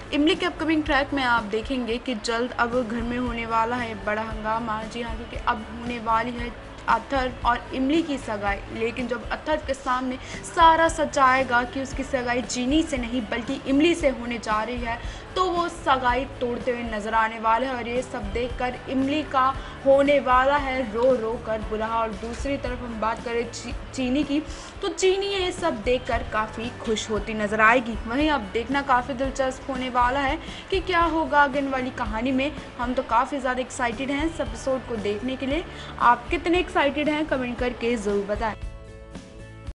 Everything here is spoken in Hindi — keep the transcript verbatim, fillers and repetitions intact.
इमली के अपकमिंग ट्रैक में आप देखेंगे कि जल्द अब घर में होने वाला है बड़ा हंगामा। जी हाँ, क्योंकि अब होने वाली है अथर्व और इमली की सगाई। लेकिन जब अथर्व के सामने सारा सच आएगा कि उसकी सगाई चीनी से नहीं बल्कि इमली से होने जा रही है, तो वो सगाई तोड़ते हुए नजर आने वाले हैं। और ये सब देखकर इमली का होने वाला है रो रो कर बुरा। और दूसरी तरफ हम बात करें ची, चीनी की, तो चीनी ये सब देखकर काफ़ी खुश होती नजर आएगी। वहीं अब देखना काफ़ी दिलचस्प होने वाला है कि क्या होगा आगे वाली कहानी में। हम तो काफ़ी ज़्यादा एक्साइटेड हैं इस एपिसोड को देखने के लिए। आप कितने एक्साइटेड हैं कमेंट करके ज़रूर बताएं।